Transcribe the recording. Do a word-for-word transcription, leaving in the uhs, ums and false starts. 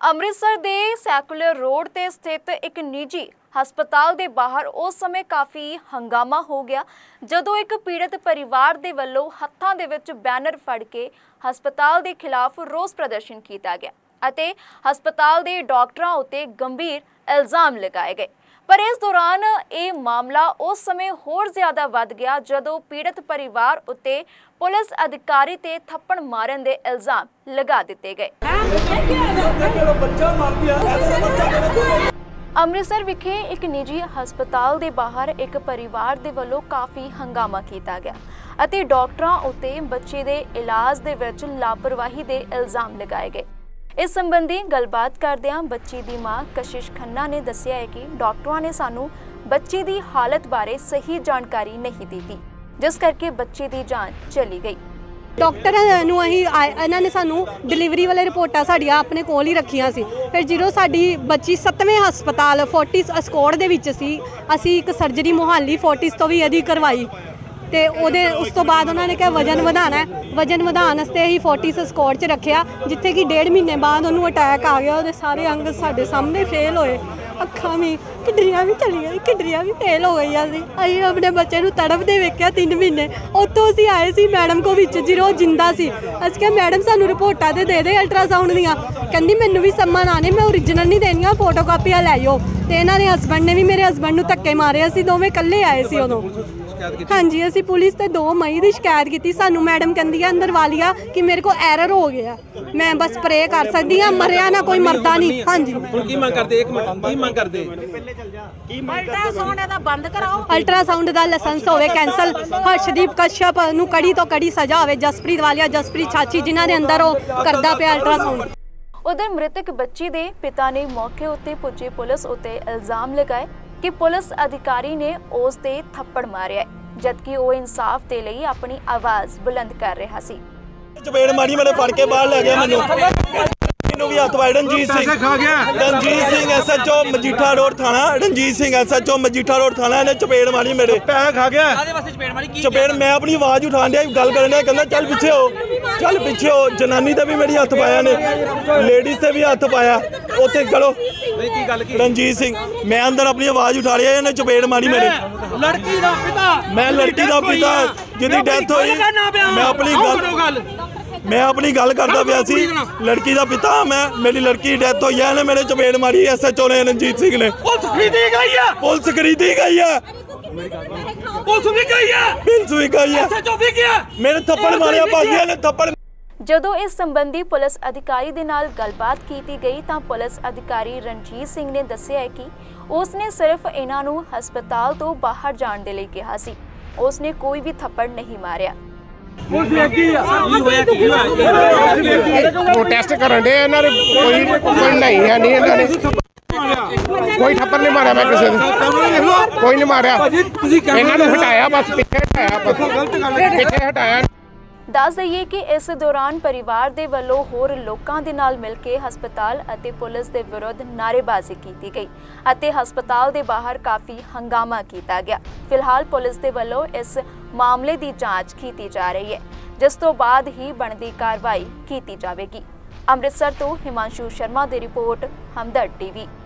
ਅੰਮ੍ਰਿਤਸਰ ਦੇ secular road ਤੇ ਸਥਿਤ ਇੱਕ ਨਿੱਜੀ ਹਸਪਤਾਲ ਦੇ ਬਾਹਰ ਉਸ ਸਮੇਂ ਕਾਫੀ ਹੰਗਾਮਾ ਹੋ ਗਿਆ ਜਦੋਂ ਇੱਕ ਪੀੜਤ ਪਰਿਵਾਰ ਦੇ ਵੱਲੋਂ ਹੱਥਾਂ ਦੇ ਵਿੱਚ ਬੈਨਰ ਫੜ ਕੇ ਹਸਪਤਾਲ ਦੇ ਖਿਲਾਫ ਰੋਸ ਪ੍ਰਦਰਸ਼ਨ ਕੀਤਾ ਗਿਆ ਅਤੇ ਹਸਪਤਾਲ ਦੇ ਡਾਕਟਰਾਂ ਉੱਤੇ ਗੰਭੀਰ ਇਲਜ਼ਾਮ ਲਗਾਏ ਗਏ। पर इस दौरान ये मामला उस समय होर ज़्यादा वध गया जदों पीड़ित परिवार उत्ते पुलिस अधिकारी ते थप्पड़ मारन दे इल्जाम लगा दिते गए। अमृतसर विखे एक निजी हस्पताल दे बाहर एक परिवार दे वल्लों काफ़ी हंगामा किया गया अते डॉक्टरां उत्ते बच्चे दे इलाज दे विच लापरवाही दे इल्जाम लगाए गए। इस संबंधी गलबात करदियां बच्ची दी मां कशिश खन्ना ने दस्सिया है कि डॉक्टरां ने सानू बच्चे दी हालत बारे सही जानकारी नहीं दी थी जिस करके बच्चे दी जान चली गई। डॉक्टर नूं अहीं इन्हां ने सानू डिलीवरी वाले रिपोर्टां साडियां अपने कोल ही रखियां सी। फिर जिरों साडी बच्ची सत्तवें हस्पताल फोर्टिस अस्कोड़ दे विच सी असीं एक सर्जरी मोहाली फोर्टिस तो भी यदि करवाई ते ओदे उस तो बाद उन्होंने कहा वजन वधाना है। वजन वधाने वास्ते ही फोर्टिस स्कोर च रखिया जिथे कि डेढ़ महीने बाद उन्होंने अटैक आ गया। वो सारे अंग साढ़े सामने फेल होए, अखा भी किडनियां भी चली गई, किडनियां भी फेल हो गई। अभी अपने बच्चे को तड़पते वेख्या तीन महीने उत्तों असीं आए सी मैडम को विच जिरो जिंदा सी। अस क्या मैडम सानू रिपोर्टां दे दे अल्ट्रासाउंड दियां, कहंदी मैनू भी सम्मन आने मैं ओरिजिनल नहीं देनियां फोटो कापियां लै आओ। ते इन्हां दे हसबैंड ने भी मेरे हसबैंड नूं धक्के मारे। असीं दोवें कल्ले आए सी उदों। हाँ जी असी पुलिस ते दो मई की शिकायत की। सानू मैडम कहती है अंदर वालिया कि मेरे को एरर हो गया, मैं बस प्रे कर सकती हाँ, मरिया ना कोई मरदा नहीं। हाँ जी की मांग करदे एक मिनट की मांग करदे अल्ट्रासाउंड दा बंद कराओ, अल्ट्रासाउंड दा लाइसेंस होवे कैंसल, हर्षदीप कश्यप नू कड़ी तो कड़ी सजा होवे, जसप्रीत वालिया जसप्रीत चाची जिन्हां दे अंदर वो करदा पिया अल्ट्रासाउंड। उधर मृतक बच्ची दे पिता ने मौके उत्ते पुजे पुलिस उत्ते इल्जाम लगाए कि पुलिस अधिकारी ने उस ते थप्पड़ मारिया जबकि वो इंसाफ दे लई अपनी आवाज़ बुलंद कर रहा सी। चपेड़ मारी मैंने फड़ के बाहर ले गया मैनू मैनू भी हथ पाए। Ranjit Singh Ranjit Singh S H O Majitha road थाना, Ranjit Singh S H O Majitha road थाना इन्हें चपेड़ मारी मेरे पैर खा गया। चपेड़ मैं अपनी आवाज़ उठा दिया गल करने कहना चल पीछे हो चल पीछे हो। जनानी ते भी मेरी हथ पाया ने, लेडीज से भी हथ पाया उत्थे करो। रणजीत सिंह मैं अंदर अपनी आवाज़ उठा लिया इन्हें चपेड़ मारी मेरे लड़की दा पिता मैं लड़की दा पिता जिहदी डेथ हुई मैं अपनी गल मैं अपनी गल करदा पिया सी। लड़की दा पिता मैं, मेरी लड़की की डेथ हुई है मेरे चपेड़ मारी एस एच ओ ने रणजीत सिंह ने। पुलिस खरीदी गई है, पुलिस खरीदी गई है, पुलिस भी गई है, पुलिस भी गई है, एस एच ओ भी गया मेरे थप्पड़ मारिया भागिया ने थप्पड़। ਜਦੋਂ ਇਸ ਸੰਬੰਧੀ ਪੁਲਿਸ ਅਧਿਕਾਰੀ ਦੇ ਨਾਲ ਗੱਲਬਾਤ ਕੀਤੀ ਗਈ ਤਾਂ ਪੁਲਿਸ ਅਧਿਕਾਰੀ ਰਣਜੀਤ ਸਿੰਘ ਨੇ ਦੱਸਿਆ ਹੈ ਕਿ ਉਸਨੇ ਸਿਰਫ ਇਹਨਾਂ ਨੂੰ ਹਸਪਤਾਲ ਤੋਂ ਬਾਹਰ ਜਾਣ ਦੇ ਲਈ ਕਿਹਾ ਸੀ, ਉਸਨੇ ਕੋਈ ਵੀ ਥੱਪੜ ਨਹੀਂ ਮਾਰਿਆ। प्रोटेस्ट करन दे इन्हां ने कोई कोई नहीं है नहीं इन्हां ने कोई थप्पड़ नहीं मारा मैं किसी ने कोई नहीं मारा इन्हां ने हटाया बस पीछे हटाया बस पीछे हटाया। दस दईए कि इस दौरान परिवार दे वल्लों होर लोकां दे नाल मिल के हस्पताल अते पुलिस दे विरुद्ध नारेबाजी की गई अते हस्पताल दे बाहर काफ़ी हंगामा किया गया। फिलहाल पुलिस दे वल्लों इस मामले की जांच की जा रही है जिस तो बाद ही बनती कार्रवाई की जाएगी। अमृतसर तो हिमांशु शर्मा दी रिपोर्ट हमदर्द टीवी।